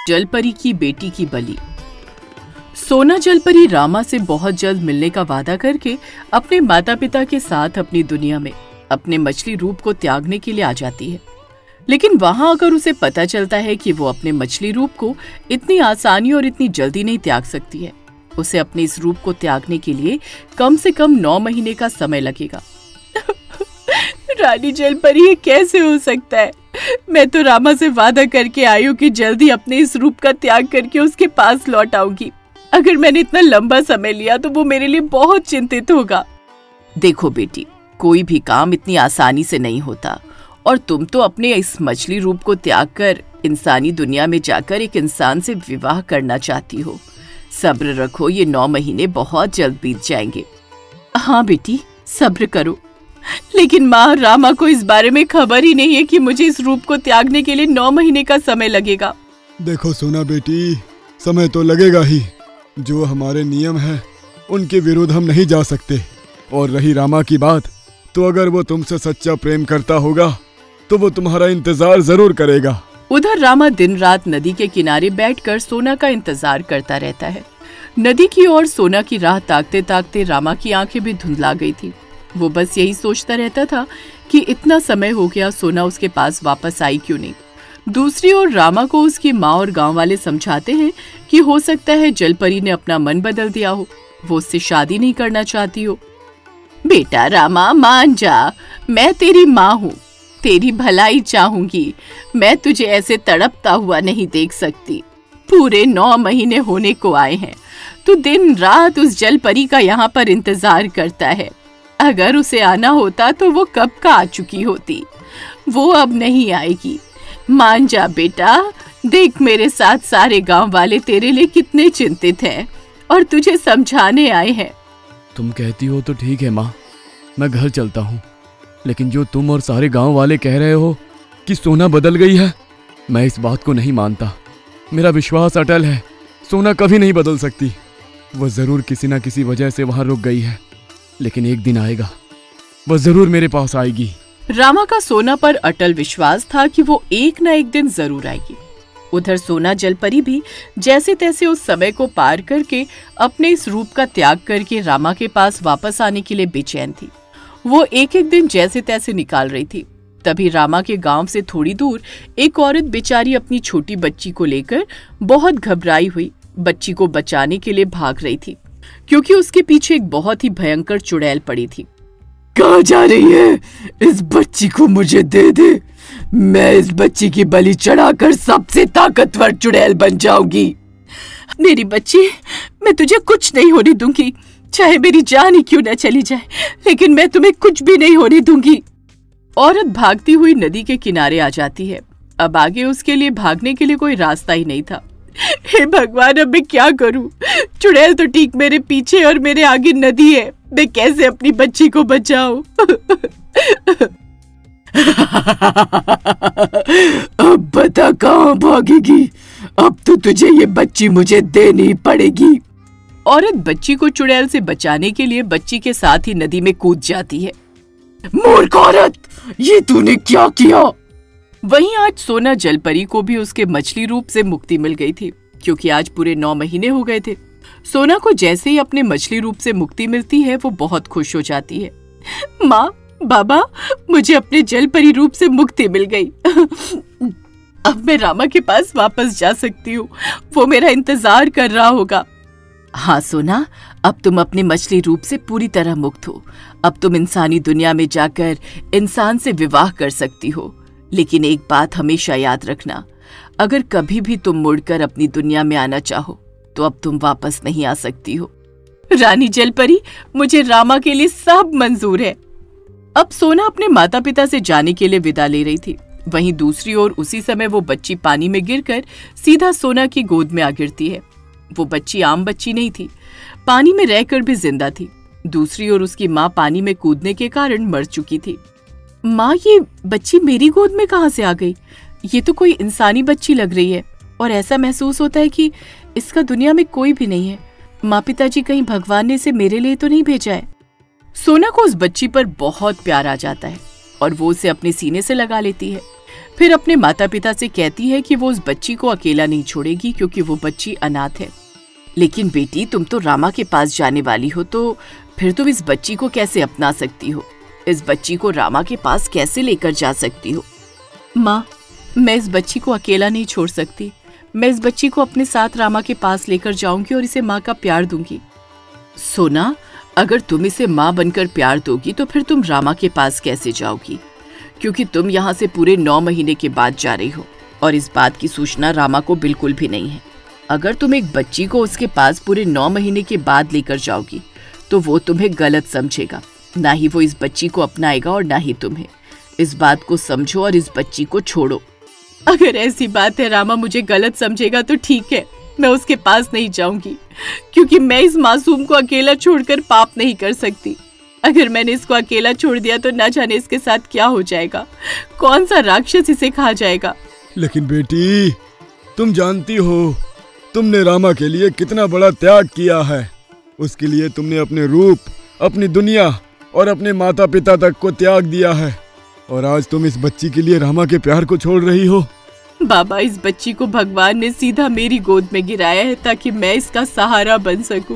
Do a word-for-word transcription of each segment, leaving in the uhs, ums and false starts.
जलपरी की बेटी की बलि। सोना जलपरी रामा से बहुत जल्द मिलने का वादा करके अपने माता पिता के साथ अपनी दुनिया में अपने मछली रूप को त्यागने के लिए आ जाती है। लेकिन वहां अगर उसे पता चलता है कि वो अपने मछली रूप को इतनी आसानी और इतनी जल्दी नहीं त्याग सकती है, उसे अपने इस रूप को त्यागने के लिए कम से कम नौ महीने का समय लगेगा। रानी जलपरी, ये कैसे हो सकता है? मैं तो रामा से वादा करके आई हूँ कि जल्दी अपने इस रूप का त्याग करके उसके पास लौट आऊंगी। अगर मैंने इतना लंबा समय लिया तो वो मेरे लिए बहुत चिंतित होगा। देखो बेटी, कोई भी काम इतनी आसानी से नहीं होता और तुम तो अपने इस मछली रूप को त्याग कर इंसानी दुनिया में जाकर एक इंसान से विवाह करना चाहती हो। सब्र रखो, ये नौ महीने बहुत जल्द बीत जाएंगे। हाँ बेटी, सब्र करो। लेकिन माँ, रामा को इस बारे में खबर ही नहीं है कि मुझे इस रूप को त्यागने के लिए नौ महीने का समय लगेगा। देखो सोना बेटी, समय तो लगेगा ही। जो हमारे नियम हैं उनके विरुद्ध हम नहीं जा सकते। और रही रामा की बात, तो अगर वो तुमसे सच्चा प्रेम करता होगा तो वो तुम्हारा इंतजार जरूर करेगा। उधर रामा दिन रात नदी के किनारे बैठकर सोना का इंतजार करता रहता है। नदी की ओर सोना की राह ताकते ताकते रामा की आंखें भी धुंधला गई थी। वो बस यही सोचता रहता था कि इतना समय हो गया, सोना उसके पास वापस आई क्यों नहीं। दूसरी ओर रामा को उसकी माँ और गांव वाले समझाते हैं कि हो सकता है जलपरी ने अपना मन बदल दिया हो, वो उससे शादी नहीं करना चाहती हो। बेटा रामा, मान जा, मैं तेरी माँ हूँ, तेरी भलाई चाहूंगी। मैं तुझे ऐसे तड़पता हुआ नहीं देख सकती। पूरे नौ महीने होने को आए हैं, तू दिन रात उस जलपरी का यहाँ पर इंतजार करता है। अगर उसे आना होता तो वो कब का आ चुकी होती। वो अब नहीं आएगी। मान जा बेटा, देख मेरे साथ सारे गांव वाले तेरे लिए कितने चिंतित हैं और तुझे समझाने आए हैं। तुम कहती हो तो ठीक है माँ, मैं घर चलता हूँ। लेकिन जो तुम और सारे गांव वाले कह रहे हो कि सोना बदल गई है, मैं इस बात को नहीं मानता। मेरा विश्वास अटल है, सोना कभी नहीं बदल सकती। वह जरूर किसी न किसी वजह से वहां रुक गई है, लेकिन एक दिन आएगा, वह जरूर मेरे पास आएगी। रामा का सोना पर अटल विश्वास था कि वो एक न एक दिन जरूर आएगी। उधर सोना जलपरी भी जैसे तैसे उस समय को पार करके अपने इस रूप का त्याग करके रामा के पास वापस आने के लिए बेचैन थी। वो एक एक दिन जैसे तैसे निकाल रही थी। तभी रामा के गांव से थोड़ी दूर एक औरत बेचारी अपनी छोटी बच्ची को लेकर बहुत घबराई हुई बच्ची को बचाने के लिए भाग रही थी, क्योंकि उसके पीछे एक बहुत ही भयंकर चुड़ैल पड़ी थी। कहाँ जा रही है? इस बच्ची को मुझे दे दे। मैं इस बच्ची की बलि चढ़ाकर सबसे ताकतवर चुड़ैल बन जाऊंगी। मेरी बच्ची, मैं तुझे कुछ नहीं होने दूंगी, चाहे मेरी जान ही क्यों न चली जाए, लेकिन मैं तुम्हें कुछ भी नहीं होने दूंगी। औरत भागती हुई नदी के किनारे आ जाती है। अब आगे उसके लिए भागने के लिए कोई रास्ता ही नहीं था। हे भगवान, अब मैं क्या करूं? चुड़ैल तो ठीक मेरे पीछे और मेरे आगे नदी है। मैं कैसे अपनी बच्ची को बचाऊं? अब बता कहाँ भागेगी? अब तो तुझे ये बच्ची मुझे देनी पड़ेगी। औरत बच्ची को चुड़ैल से बचाने के लिए बच्ची के साथ ही नदी में कूद जाती है। मूर्ख औरत, ये तूने क्या किया? वहीं आज सोना जलपरी को भी उसके मछली रूप से मुक्ति मिल गई थी, क्योंकि आज पूरे नौ महीने हो गए थे। सोना को जैसे ही अपने मछली रूप से मुक्ति मिलती है, वो बहुत खुश हो जाती है। माँ, बाबा, मुझे अपने जलपरी रूप से मुक्ति मिल गई। अब मैं रामा के पास वापस जा सकती हूँ। वो मेरा इंतजार कर रहा होगा। हाँ सोना, अब तुम अपने मछली रूप से पूरी तरह मुक्त हो। अब तुम इंसानी दुनिया में जाकर इंसान से विवाह कर सकती हो। लेकिन एक बात हमेशा याद रखना, अगर कभी भी तुम मुड़कर अपनी दुनिया में आना चाहो तो अब तुम वापस नहीं आ सकती हो। रानी जलपरी, मुझे रामा के लिए सब मंजूर है। अब सोना अपने माता पिता से जाने के लिए विदा ले रही थी। वहीं दूसरी ओर उसी समय वो बच्ची पानी में गिरकर सीधा सोना की गोद में आ गिरती है। वो बच्ची आम बच्ची नहीं थी, पानी में रहकर भी जिंदा थी। दूसरी ओर उसकी माँ पानी में कूदने के कारण मर चुकी थी। माँ, ये बच्ची मेरी गोद में कहाँ से आ गई? ये तो कोई इंसानी बच्ची लग रही है और ऐसा महसूस होता है कि इसका दुनिया में कोई भी नहीं है। माँ पिताजी, कहीं भगवान ने इसे मेरे लिए तो नहीं भेजा है? सोना को उस बच्ची पर बहुत प्यार आ जाता है और वो उसे अपने सीने से लगा लेती है। फिर अपने माता पिता से कहती है कि वो उस बच्ची को अकेला नहीं छोड़ेगी क्योंकि वो बच्ची अनाथ है। लेकिन बेटी, तुम तो रामा के पास जाने वाली हो, तो फिर तुम इस बच्ची को कैसे अपना सकती हो? इस बच्ची को रामा के पास कैसे लेकर जा सकती हो? माँ, मैं इस बच्ची को अकेला नहीं छोड़ सकती। मैं इस बच्ची को अपने साथ रामा के पास लेकर जाऊंगी और इसे माँ का प्यार दूंगी। सोना, अगर तुम इसे माँ बनकर प्यार दोगी तो फिर तुम रामा के पास कैसे जाओगी? क्योंकि तुम यहाँ से पूरे नौ महीने के बाद जा रही हो और इस बात की सूचना रामा को बिल्कुल भी नहीं है। अगर तुम एक बच्ची को उसके पास पूरे नौ महीने के बाद लेकर जाओगी तो वो तुम्हें गलत समझेगा। ना ही वो इस बच्ची को अपनाएगा और ना ही तुम्हें। इस बात को समझो और इस बच्ची को छोड़ो। अगर ऐसी बात है रामा मुझे गलत समझेगा तो ठीक है, मैं उसके पास नहीं जाऊंगी, क्योंकि मैं इस मासूम को अकेला छोड़कर पाप नहीं कर सकती। अगर मैंने इसको अकेला छोड़ दिया तो न जाने इसके साथ क्या हो जाएगा, कौन सा राक्षस इसे खा जाएगा। लेकिन बेटी, तुम जानती हो तुमने रामा के लिए कितना बड़ा त्याग किया है। उसके लिए तुमने अपने रूप, अपनी दुनिया और अपने माता पिता तक को त्याग दिया है, और आज तुम इस बच्ची के लिए रामा के प्यार को छोड़ रही हो। बाबा, इस बच्ची को भगवान ने सीधा मेरी गोद में गिराया है ताकि मैं इसका सहारा बन सकूं।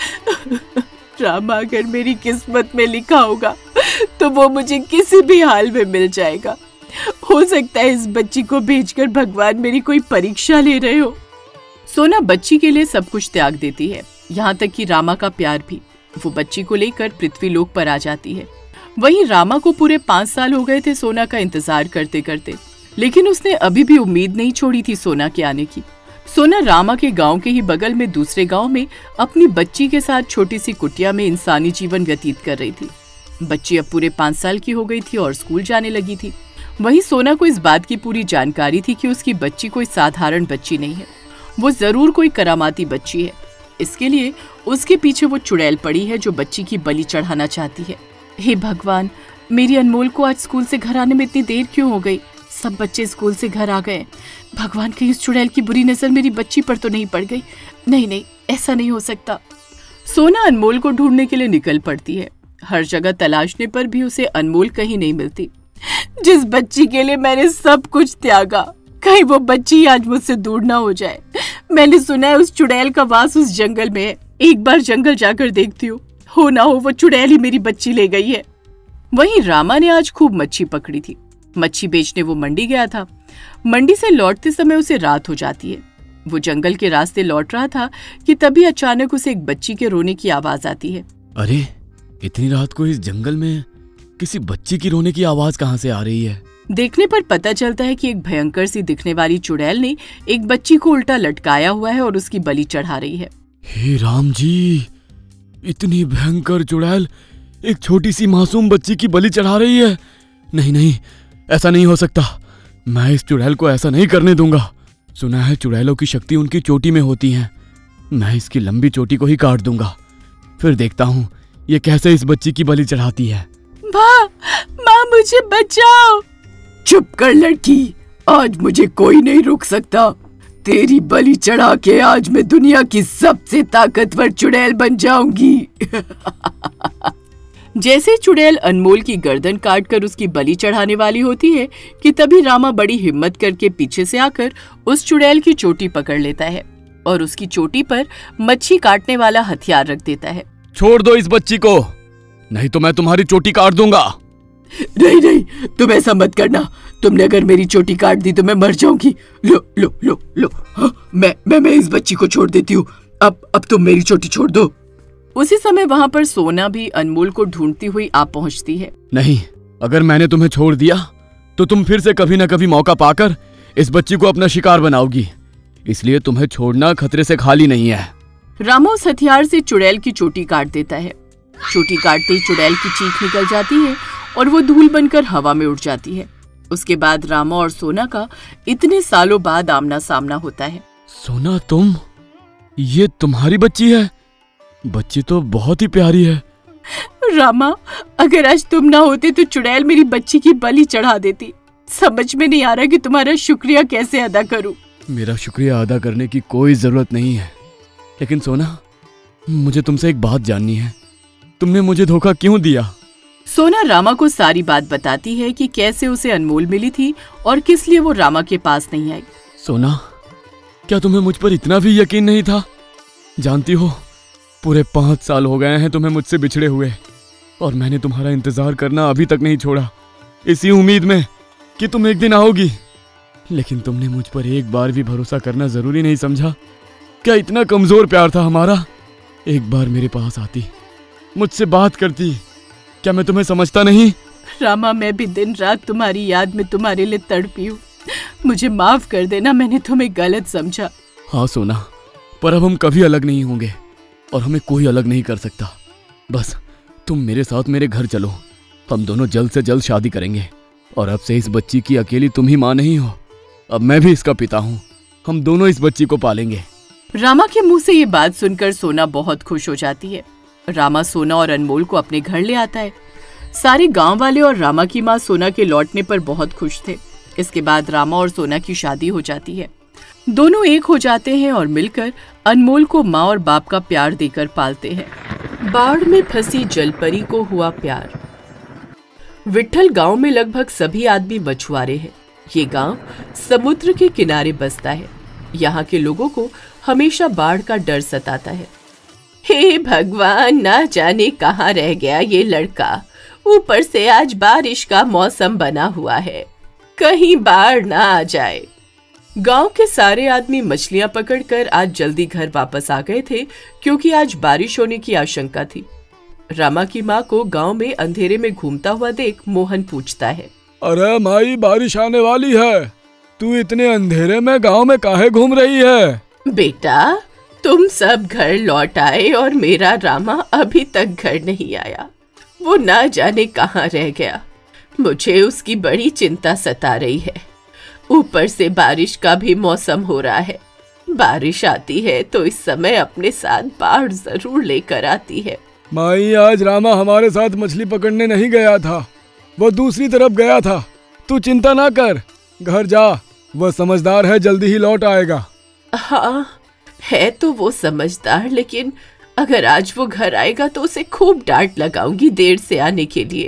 रामा अगर मेरी किस्मत में लिखा होगा तो वो मुझे किसी भी हाल में मिल जाएगा। हो सकता है इस बच्ची को भेजकर भगवान मेरी कोई परीक्षा ले रहे हो। सोना बच्ची के लिए सब कुछ त्याग देती है, यहाँ तक कि रामा का प्यार भी। वो बच्ची को लेकर पृथ्वी लोक पर आ जाती है। वहीं रामा को पूरे पांच साल हो गए थे सोना का इंतजार करते करते, लेकिन उसने अभी भी उम्मीद नहीं छोड़ी थी सोना के आने की। सोना रामा के गांव के ही बगल में दूसरे गांव में अपनी बच्ची के साथ छोटी सी कुटिया में इंसानी जीवन व्यतीत कर रही थी। बच्ची अब पूरे पांच साल की हो गई थी और स्कूल जाने लगी थी। वहीं सोना को इस बात की पूरी जानकारी थी कि उसकी बच्ची कोई साधारण बच्ची नहीं है, वो जरूर कोई करामाती बच्ची है। इसके लिए उसके पीछे वो चुड़ैल पड़ी है जो बच्ची की बलि चढ़ाना चाहती है। हे भगवान, मेरी अनमोल को आज स्कूल से घर आने में इतनी देर क्यों हो गई? सब बच्चे स्कूल से घर आ गए। भगवान, कहीं उस चुड़ैल की बुरी नजर मेरी बच्ची पर तो नहीं पड़ गई? नहीं नहीं, ऐसा नहीं हो सकता। सोना अनमोल को ढूंढने के लिए निकल पड़ती है। हर जगह तलाशने पर भी उसे अनमोल कहीं नहीं मिलती। जिस बच्ची के लिए मैंने सब कुछ त्यागा, कहीं वो बच्ची आज मुझसे दूर ना हो जाए। मैंने सुना है उस चुड़ैल का वास उस जंगल में है। एक बार जंगल जाकर देखती हूँ, हो ना हो वो चुड़ैल ही मेरी बच्ची ले गई है। वहीं रामा ने आज खूब मच्छी पकड़ी थी। मच्छी बेचने वो मंडी गया था। मंडी से लौटते समय उसे रात हो जाती है। वो जंगल के रास्ते लौट रहा था कि तभी अचानक उसे एक बच्ची के रोने की आवाज आती है। अरे, इतनी रात को इस जंगल में किसी बच्ची की रोने की आवाज कहाँ से आ रही है? देखने पर पता चलता है कि एक भयंकर सी दिखने वाली चुड़ैल ने एक बच्ची को उल्टा लटकाया हुआ है और उसकी बलि चढ़ा रही है। हे राम जी, इतनी भयंकर चुड़ैल एक छोटी सी मासूम बच्ची की बलि चढ़ा रही है। नहीं नहीं, ऐसा नहीं हो सकता। मैं इस चुड़ैल को ऐसा नहीं करने दूंगा। सुना है चुड़ैलों की शक्ति उनकी चोटी में होती है। मैं इसकी लंबी चोटी को ही काट दूंगा, फिर देखता हूँ ये कैसे इस बच्ची की बलि चढ़ाती है। माँ, माँ मुझे बचाओ। चुप कर लड़की, आज मुझे कोई नहीं रोक सकता। तेरी बलि चढ़ा के आज मैं दुनिया की सबसे ताकतवर चुड़ैल बन जाऊंगी। जैसे चुड़ैल अनमोल की गर्दन काटकर उसकी बलि चढ़ाने वाली होती है कि तभी रामा बड़ी हिम्मत करके पीछे से आकर उस चुड़ैल की चोटी पकड़ लेता है और उसकी चोटी पर मच्छी काटने वाला हथियार रख देता है। छोड़ दो इस बच्ची को, नहीं तो मैं तुम्हारी चोटी काट दूंगा। नहीं नहीं, तुम ऐसा मत करना। तुमने अगर मेरी चोटी काट दी तो मैं मर जाऊंगी। लो लो लो लो, हाँ, मैं मैं मैं इस बच्ची को छोड़ देती हूँ। अब अब तुम मेरी चोटी छोड़ दो। उसी समय वहाँ पर सोना भी अनमोल को ढूंढती हुई आ पहुँचती है। नहीं, अगर मैंने तुम्हें छोड़ दिया तो तुम फिर से कभी न कभी मौका पाकर इस बच्ची को अपना शिकार बनाओगी, इसलिए तुम्हें छोड़ना खतरे से खाली नहीं है। रामा उस हथियार से चुड़ैल की चोटी काट देता है। चोटी काटते ही चुड़ैल की चीख निकल जाती है और वो धूल बनकर हवा में उड़ जाती है। उसके बाद रामा और सोना का इतने सालों बाद आमना सामना होता है। सोना, तुम, ये तुम्हारी बच्ची है? बच्ची तो बहुत ही प्यारी है। रामा, अगर आज तुम ना होते तो चुड़ैल मेरी बच्ची की बलि चढ़ा देती। समझ में नहीं आ रहा कि तुम्हारा शुक्रिया कैसे अदा करूं। मेरा शुक्रिया अदा करने की कोई जरूरत नहीं है, लेकिन सोना, मुझे तुमसे एक बात जाननी है। तुमने मुझे धोखा क्यों दिया? सोना रामा को सारी बात बताती है कि कैसे उसे अनमोल मिली थी और किस लिए वो रामा के पास नहीं आई। सोना, क्या तुम्हें मुझ पर इतना भी यकीन नहीं था? जानती हो, पूरे पाँच साल हो गए हैं तुम्हें मुझसे बिछड़े हुए, और मैंने तुम्हारा इंतजार करना अभी तक नहीं छोड़ा, इसी उम्मीद में कि तुम एक दिन आओगी। लेकिन तुमने मुझ पर एक बार भी भरोसा करना जरूरी नहीं समझा? क्या इतना कमजोर प्यार था हमारा? एक बार मेरे पास आती, मुझसे बात करती, क्या मैं तुम्हें समझता नहीं? रामा, मैं भी दिन रात तुम्हारी याद में तुम्हारे लिए तड़पी हूँ। मुझे माफ कर देना, मैंने तुम्हें गलत समझा। हाँ सोना, पर अब हम कभी अलग नहीं होंगे और हमें कोई अलग नहीं कर सकता। बस तुम मेरे साथ मेरे घर चलो, हम दोनों जल्द से जल्द शादी करेंगे। और अब से इस बच्ची की अकेली तुम ही माँ नहीं हो, अब मैं भी इसका पिता हूँ। हम दोनों इस बच्ची को पालेंगे। रामा के मुंह से ये बात सुनकर सोना बहुत खुश हो जाती है। रामा सोना और अनमोल को अपने घर ले आता है। सारे गांव वाले और रामा की माँ सोना के लौटने पर बहुत खुश थे। इसके बाद रामा और सोना की शादी हो जाती है। दोनों एक हो जाते हैं और मिलकर अनमोल को माँ और बाप का प्यार देकर पालते हैं। बाढ़ में फंसी जलपरी को हुआ प्यार। विट्ठल गांव में लगभग सभी आदमी मछुआरे हैं। ये गांव समुद्र के किनारे बसता है। यहाँ के लोगों को हमेशा बाढ़ का डर सताता है। हे भगवान, ना जाने कहाँ रह गया ये लड़का। ऊपर से आज बारिश का मौसम बना हुआ है, कहीं बाढ़ ना आ जाए। गांव के सारे आदमी मछलियां पकड़कर आज जल्दी घर वापस आ गए थे, क्योंकि आज बारिश होने की आशंका थी। रामा की माँ को गांव में अंधेरे में घूमता हुआ देख मोहन पूछता है, अरे माई, बारिश आने वाली है, तू इतने अंधेरे में गांव में काहे घूम रही है? बेटा, तुम सब घर लौट आए और मेरा रामा अभी तक घर नहीं आया। वो ना जाने कहाँ रह गया। मुझे उसकी बड़ी चिंता सता रही है। ऊपर से बारिश का भी मौसम हो रहा है। बारिश आती है तो इस समय अपने साथ बाढ़ जरूर लेकर आती है। माई, आज रामा हमारे साथ मछली पकड़ने नहीं गया था, वो दूसरी तरफ गया था। तू चिंता ना कर, घर जा, वह समझदार है, जल्दी ही लौट आएगा। हाँ, है तो वो समझदार, लेकिन अगर आज वो घर आएगा तो उसे खूब डांट लगाऊंगी देर से आने के लिए।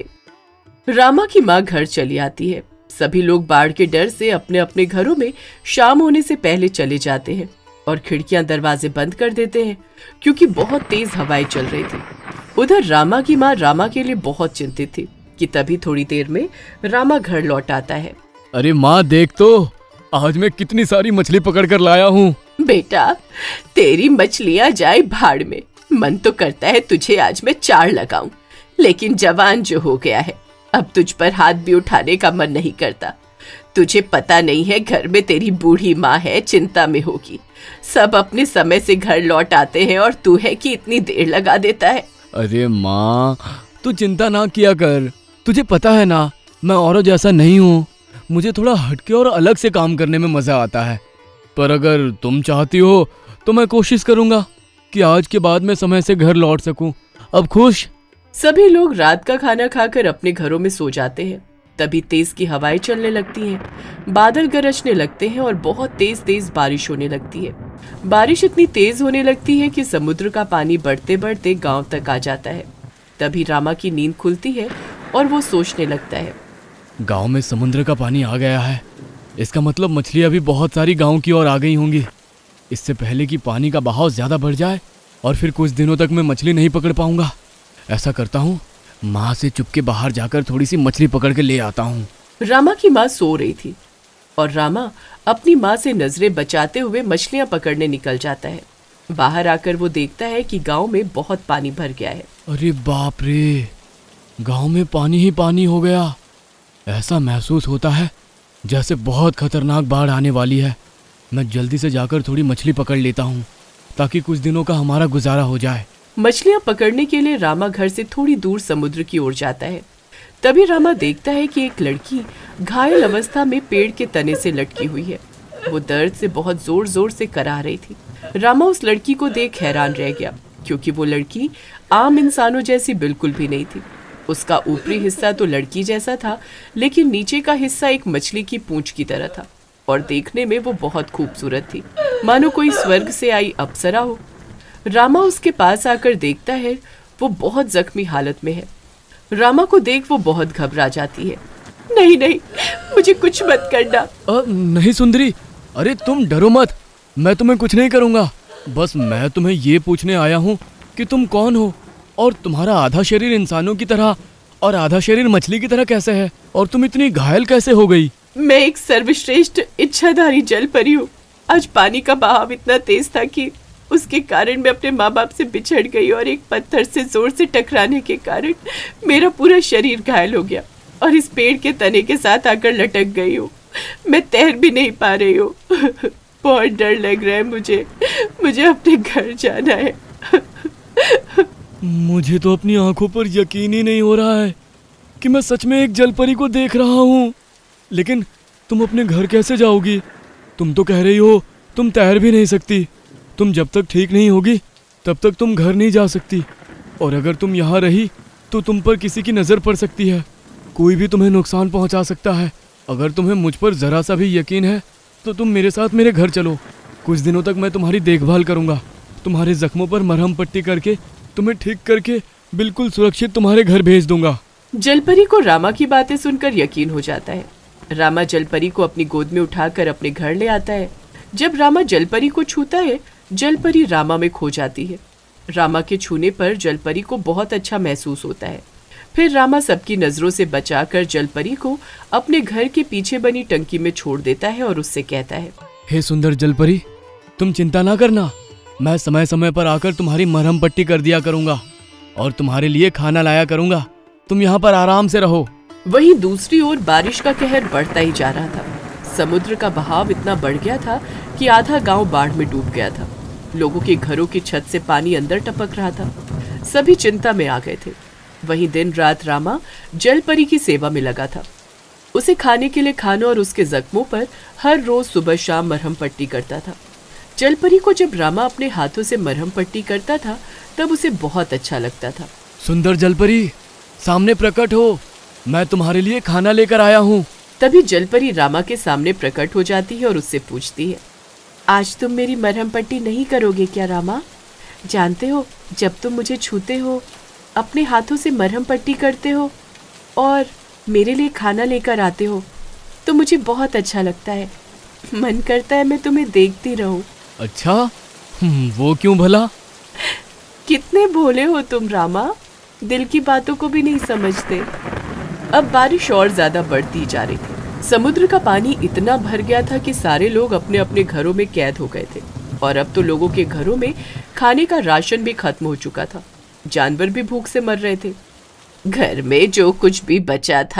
रामा की माँ घर चली आती है। सभी लोग बाढ़ के डर से अपने अपने घरों में शाम होने से पहले चले जाते हैं और खिड़कियां दरवाजे बंद कर देते हैं, क्योंकि बहुत तेज हवाएं चल रही थी। उधर रामा की माँ रामा के लिए बहुत चिंतित थी कि तभी थोड़ी देर में रामा घर लौट आता है। अरे माँ, देख तो, आज मैं कितनी सारी मछली पकड़ कर लाया हूँ। बेटा, तेरी मछलियाँ जाए भाड़ में। मन तो करता है तुझे आज मैं चार लगाऊं, लेकिन जवान जो हो गया है, अब तुझ पर हाथ भी उठाने का मन नहीं करता। तुझे पता नहीं है, घर में तेरी बूढ़ी माँ है, चिंता में होगी। सब अपने समय से घर लौट आते हैं और तू है कि इतनी देर लगा देता है। अरे माँ, तू चिंता ना किया कर। तुझे पता है ना, मैं औरों जैसा नहीं हूँ। मुझे थोड़ा हटके और अलग से काम करने में मजा आता है। पर अगर तुम चाहती हो तो मैं कोशिश करूंगा कि आज के बाद मैं समय से घर लौट सकूं। अब खुश? सभी लोग रात का खाना खाकर अपने घरों में सो जाते हैं। तभी तेज की हवाएं चलने लगती हैं, बादल गरजने लगते हैं और बहुत तेज तेज बारिश होने लगती है। बारिश इतनी तेज होने लगती है कि समुद्र का पानी बढ़ते बढ़ते गांव तक आ जाता है। तभी रामा की नींद खुलती है और वो सोचने लगता है, गांव में समुद्र का पानी आ गया है। इसका मतलब मछलियां भी बहुत सारी गांव की ओर आ गई होंगी। इससे पहले कि पानी का बहाव ज्यादा बढ़ जाए और फिर कुछ दिनों तक मैं मछली नहीं पकड़ पाऊंगा, ऐसा करता हूँ, माँ से चुपके बाहर जाकर थोड़ी सी मछली पकड़ के ले आता हूँ। रामा की माँ सो रही थी और रामा अपनी माँ से नजरें बचाते हुए मछलियाँ पकड़ने निकल जाता है। बाहर आकर वो देखता है कि गांव में बहुत पानी भर गया है। अरे बाप रे, गांव में पानी ही पानी हो गया। ऐसा महसूस होता है जैसे बहुत खतरनाक बाढ़ आने वाली है। मैं जल्दी से जाकर थोड़ी मछली पकड़ लेता हूँ ताकि कुछ दिनों का हमारा गुजारा हो जाए। मछलियाँ पकड़ने के लिए रामा घर से थोड़ी दूर समुद्र की ओर जाता है। तभी रामा देखता है कि एक लड़की घायल अवस्था में पेड़ के तने से लटकी हुई है। वो दर्द से बहुत जोर जोर से करा रही थी। रामा उस लड़की को देख हैरान रह गया, क्योंकि वो लड़की आम इंसानों जैसी बिल्कुल भी नहीं थी। उसका ऊपरी हिस्सा तो लड़की जैसा था, लेकिन नीचे का हिस्सा एक मछली की पूंछ की तरह था और देखने में वो बहुत खूबसूरत थी, मानो कोई स्वर्ग से आई अप्सरा हो। रामा उसके पास आकर देखता है वो बहुत जख्मी हालत में है। रामा को देख वो बहुत घबरा जाती है। नहीं नहीं, मुझे कुछ मत करना। अ, नहीं सुंदरी, अरे तुम डरो मत, मैं तुम्हें कुछ नहीं करूँगा। बस मैं तुम्हें ये पूछने आया हूँ कि तुम कौन हो और तुम्हारा आधा शरीर इंसानों की तरह और आधा शरीर मछली की तरह कैसे है, और तुम इतनी घायल कैसे हो गई? मैं एक सर्वश्रेष्ठ इच्छाधारी जल परी हूँ। आज पानी का बहाव इतना तेज था कि उसके कारण मैं अपने माँ बाप से बिछड़ गई और एक पत्थर से जोर से टकराने के कारण मेरा पूरा शरीर घायल हो गया और इस पेड़ के तने के साथ आकर लटक गई हूँ। मैं तैर भी नहीं पा रही हूँ। बहुत डर लग रहा है मुझे मुझे अपने घर जाना है। मुझे तो अपनी आंखों पर यकीन ही नहीं हो रहा है कि मैं सच में एक जलपरी को देख रहा हूँ। लेकिन तुम अपने घर कैसे जाओगी? तुम तो कह रही हो तुम तैर भी नहीं सकती। तुम जब तक ठीक नहीं होगी तब तक तुम घर नहीं जा सकती, और अगर तुम यहाँ रही तो तुम पर किसी की नज़र पड़ सकती है, कोई भी तुम्हें नुकसान पहुँचा सकता है। अगर तुम्हें मुझ पर ज़रा सा भी यकीन है तो तुम मेरे साथ मेरे घर चलो। कुछ दिनों तक मैं तुम्हारी देखभाल करूँगा, तुम्हारे जख्मों पर मरहम पट्टी करके तुम्हें ठीक करके बिल्कुल सुरक्षित तुम्हारे घर भेज दूंगा। जलपरी को रामा की बातें सुनकर यकीन हो जाता है। रामा जलपरी को अपनी गोद में उठाकर अपने घर ले आता है। जब रामा जलपरी को छूता है, जलपरी रामा में खो जाती है। रामा के छूने पर जलपरी को बहुत अच्छा महसूस होता है। फिर रामा सबकी नजरों से बचाकर जलपरी को अपने घर के पीछे बनी टंकी में छोड़ देता है और उससे कहता है, हे सुंदर जलपरी, तुम चिंता ना करना, मैं समय समय पर आकर तुम्हारी मरहम पट्टी कर दिया करूंगा और तुम्हारे लिए खाना लाया करूंगा। तुम यहाँ पर आराम से रहो। वहीं दूसरी ओर बारिश का कहर बढ़ता ही जा रहा था। समुद्र का बहाव इतना बढ़ गया था कि आधा गांव बाढ़ में डूब गया था। लोगों के घरों की छत से पानी अंदर टपक रहा था। सभी चिंता में आ गए थे। वहीं दिन रात रामा जलपरी की सेवा में लगा था। उसे खाने के लिए खाना और उसके जख्मों पर हर रोज सुबह शाम मरहम पट्टी करता था। जलपरी को जब रामा अपने हाथों से मरहम पट्टी करता था तब उसे बहुत अच्छा लगता था। सुंदर जलपरी, सामने प्रकट हो, मैं तुम्हारे लिए खाना लेकर आया हूँ। तभी जलपरी रामा के सामने प्रकट हो जाती है और उससे पूछती है, आज तुम मेरी मरहम पट्टी नहीं करोगे क्या रामा? जानते हो, जब तुम मुझे छूते हो, अपने हाथों से मरहम पट्टी करते हो और मेरे लिए खाना लेकर आते हो तो मुझे बहुत अच्छा लगता है। मन करता है मैं तुम्हें देखती रहूं। अच्छा, वो क्यों भला? कितने भोले हो तुम रामा, दिल की बातों को भी नहीं समझते। अब बारिश और ज्यादा बढ़ती जा रही थी। समुद्र का पानी इतना भर गया था कि सारे लोग अपने अपने घरों में कैद हो गए थे और अब तो लोगों के घरों में खाने का राशन भी खत्म हो चुका था। जानवर भी भूख से मर रहे थे। घर में जो कुछ भी बचा था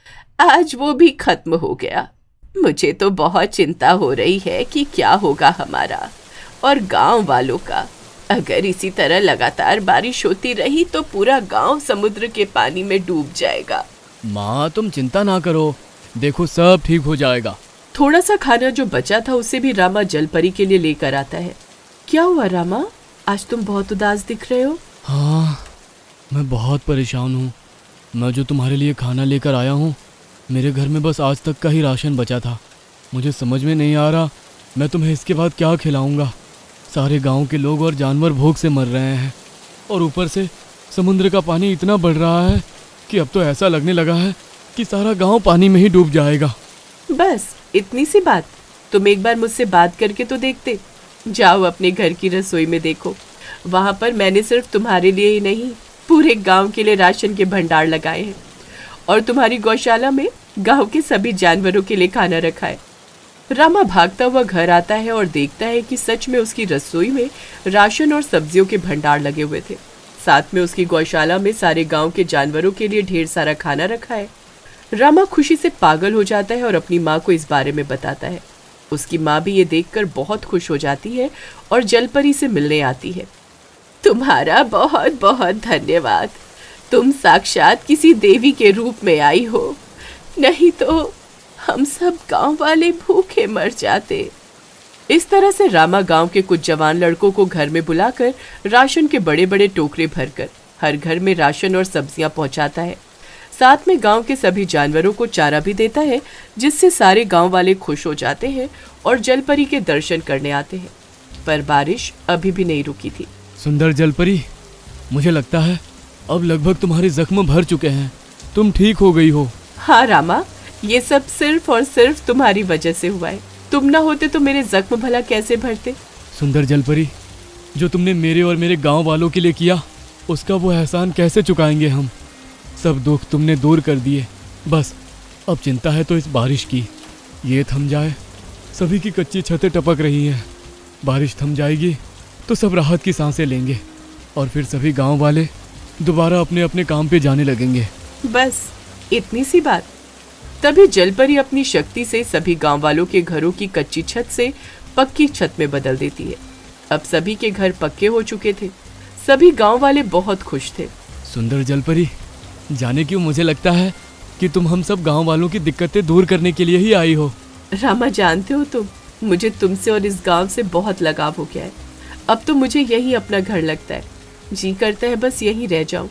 आज वो भी खत्म हो गया। मुझे तो बहुत चिंता हो रही है कि क्या होगा हमारा और गांव वालों का। अगर इसी तरह लगातार बारिश होती रही तो पूरा गांव समुद्र के पानी में डूब जाएगा। माँ, तुम चिंता ना करो, देखो सब ठीक हो जाएगा। थोड़ा सा खाना जो बचा था उसे भी रामा जलपरी के लिए लेकर आता है। क्या हुआ रामा, आज तुम बहुत उदास दिख रहे हो? हाँ, मैं बहुत परेशान हूँ। मैं जो तुम्हारे लिए खाना लेकर आया हूँ, मेरे घर में बस आज तक का ही राशन बचा था। मुझे समझ में नहीं आ रहा मैं तुम्हें इसके बाद क्या खिलाऊंगा। सारे गांव के लोग और जानवर भूख से मर रहे हैं और ऊपर से समुद्र का पानी इतना बढ़ रहा है कि अब तो ऐसा लगने लगा है कि सारा गांव पानी में ही डूब जाएगा। बस इतनी सी बात, तुम एक बार मुझसे बात करके तो देखते। जाओ अपने घर की रसोई में देखो, वहां पर मैंने सिर्फ तुम्हारे लिए ही नहीं पूरे गांव के लिए राशन के भंडार लगाए हैं और तुम्हारी गौशाला में गांव के सभी जानवरों के लिए खाना रखा है। रामा भागता हुआ घर आता है और देखता है कि सच में उसकी रसोई में राशन और सब्जियों के भंडार लगे हुए थे। साथ में उसकी गौशाला में सारे गांव के जानवरों के लिए ढेर सारा खाना रखा है। रामा खुशी से पागल हो जाता है और अपनी माँ को इस बारे में बताता है। उसकी माँ भी ये देखकर बहुत खुश हो जाती है और जलपरी से मिलने आती है। तुम्हारा बहुत बहुत धन्यवाद, तुम साक्षात किसी देवी के रूप में आई हो, नहीं तो हम सब गांव वाले भूखे मर जाते। इस तरह से रामा गांव के कुछ जवान लड़कों को घर में बुलाकर राशन के बड़े बड़े टोकरे भरकर हर घर में राशन और सब्जियां पहुंचाता है। साथ में गांव के सभी जानवरों को चारा भी देता है, जिससे सारे गांव वाले खुश हो जाते हैं और जलपरी के दर्शन करने आते हैं। पर बारिश अभी भी नहीं रुकी थी। सुंदर जलपरी, मुझे लगता है अब लगभग तुम्हारे जख्म भर चुके हैं, तुम ठीक हो गई हो। हाँ रामा, ये सब सिर्फ और सिर्फ तुम्हारी वजह से हुआ है। तुम ना होते तो मेरे जख्म भला कैसे भरते। सुंदर जलपरी, जो तुमने मेरे और मेरे गांव वालों के लिए किया, उसका वो एहसान कैसे चुकाएंगे हम। सब दुख तुमने दूर कर दिए। बस अब चिंता है तो इस बारिश की, ये थम जाए। सभी की कच्ची छतें टपक रही हैं, बारिश थम जाएगी तो सब राहत की सांसें लेंगे और फिर सभी गांव वाले दोबारा अपने अपने काम पे जाने लगेंगे। बस इतनी सी बात। तभी जलपरी अपनी शक्ति से सभी गांव वालों के घरों की कच्ची छत से पक्की छत में बदल देती है। अब सभी के घर पक्के हो चुके थे। सभी गांव वाले बहुत खुश थे। सुंदर जलपरी, जाने क्यों मुझे लगता है कि तुम हम सब गांव वालों की दिक्कतें दूर करने के लिए ही आई हो। रामा, जानते हो तुम, मुझे तुमसे और इस गांव से बहुत लगाव हो गया है। अब तो मुझे यही अपना घर लगता है। जी करता है बस यहीं रह जाऊं।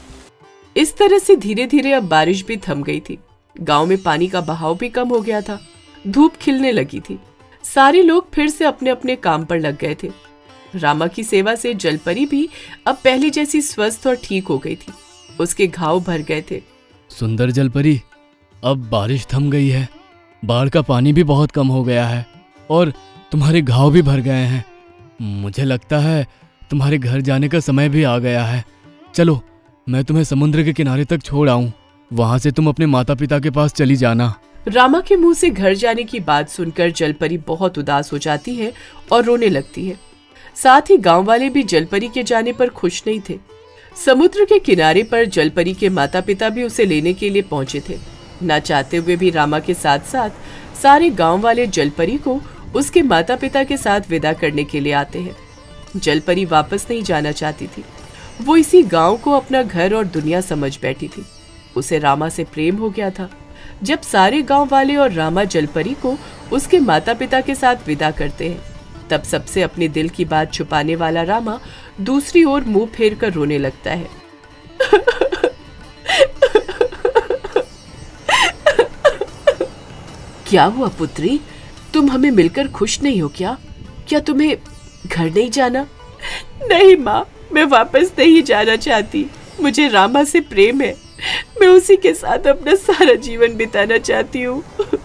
इस तरह से धीरे धीरे अब बारिश भी थम गई थी। गांव में पानी का बहाव भी कम हो गया था। धूप खिलने लगी थी। सारे लोग फिर से अपने अपने काम पर लग गए थे। रामा की सेवा से जलपरी भी अब पहले जैसी स्वस्थ और ठीक हो गई थी। उसके घाव भर गए थे। सुंदर जलपरी, अब बारिश थम गई है, बाढ़ का पानी भी बहुत कम हो गया है और तुम्हारे घाव भी भर गए हैं। मुझे लगता है तुम्हारे घर जाने का समय भी आ गया है। चलो, मैं तुम्हें समुद्र के किनारे तक छोड़ आऊं, वहां से तुम अपने माता पिता के पास चली जाना। रामा के मुंह से घर जाने की बात सुनकर जलपरी बहुत उदास हो जाती है और रोने लगती है। साथ ही गांव वाले भी जलपरी के जाने पर खुश नहीं थे। समुद्र के किनारे पर जलपरी के माता पिता भी उसे लेने के लिए पहुंचे थे। न चाहते हुए भी रामा के साथ साथ सारे गांव वाले जलपरी को उसके माता पिता के साथ विदा करने के लिए आते हैं। जलपरी वापस नहीं जाना चाहती थी। वो इसी गांव को अपना घर और दुनिया समझ बैठी थी। उसे रामा से प्रेम हो गया था। जब सारे गांव वाले और रामा जलपरी को उसके माता पिता के साथ विदा करते हैं, तब सबसे अपने दिल की बात छुपाने वाला रामा दूसरी ओर मुंह फेर कर रोने लगता है। क्या हुआ पुत्री, तुम हमें मिलकर खुश नहीं हो क्या? क्या तुम्हें घर नहीं जाना? नहीं माँ, मैं वापस नहीं जाना चाहती। मुझे रामा से प्रेम है। मैं उसी के साथ अपना सारा जीवन बिताना चाहती हूँ।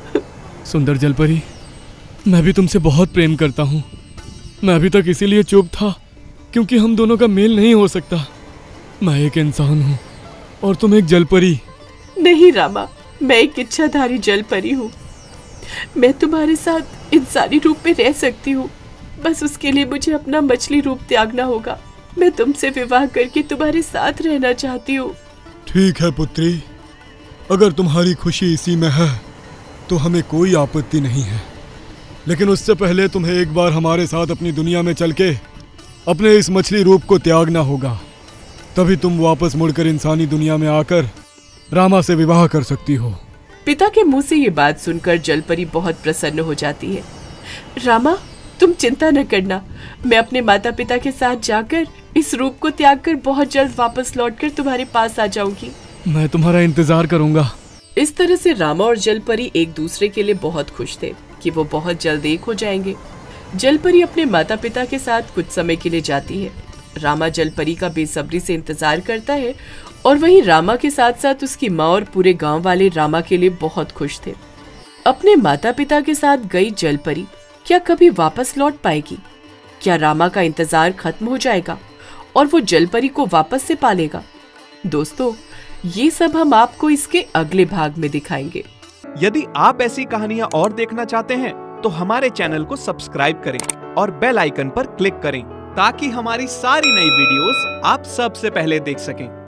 सुंदर जलपरी, मैं भी तुमसे बहुत प्रेम करता हूँ। मैं अभी तक इसीलिए चुप था क्योंकि हम दोनों का मेल नहीं हो सकता। मैं एक इंसान हूँ और तुम एक जलपरी। नहीं रामा, मैं एक इच्छाधारी जलपरी हूँ। मैं तुम्हारे साथ इंसानी रूप में रह सकती हूँ। बस उसके लिए मुझे अपना मछली रूप त्यागना होगा। मैं तुमसे विवाह करके तुम्हारे साथ रहना चाहती हूँ। ठीक है पुत्री, अगर तुम्हारी खुशी इसी में है तो हमें कोई आपत्ति नहीं है। लेकिन उससे पहले तुम्हें एक बार हमारे साथ अपनी दुनिया में चल के अपने इस मछली रूप को त्यागना होगा। तभी तुम वापस मुड़कर इंसानी दुनिया में आकर रामा से विवाह कर सकती हो। पिता के मुंह से ये बात सुनकर जलपरी बहुत प्रसन्न हो जाती है। रामा, तुम चिंता न करना। मैं अपने माता पिता के साथ जाकर इस रूप को त्याग कर बहुत जल्द वापस लौटकर तुम्हारे पास आ जाऊंगी। मैं तुम्हारा इंतजार करूंगा। इस तरह से रामा और जलपरी एक दूसरे के लिए बहुत खुश थे कि वो बहुत जल्द एक हो जाएंगे। जलपरी अपने माता पिता के साथ कुछ समय के लिए जाती है। रामा जलपरी का बेसब्री से इंतजार करता है और वहीं रामा के साथ साथ उसकी माँ और पूरे गांव वाले रामा के लिए बहुत खुश थे। अपने माता पिता के साथ गई जलपरी क्या कभी वापस लौट पाएगी? क्या रामा का इंतजार खत्म हो जाएगा और वो जलपरी को वापस से पालेगा? दोस्तों, ये सब हम आपको इसके अगले भाग में दिखाएंगे। यदि आप ऐसी कहानियां और देखना चाहते हैं तो हमारे चैनल को सब्सक्राइब करें और बेल आइकन पर क्लिक करें ताकि हमारी सारी नई वीडियोस आप सबसे पहले देख सकें।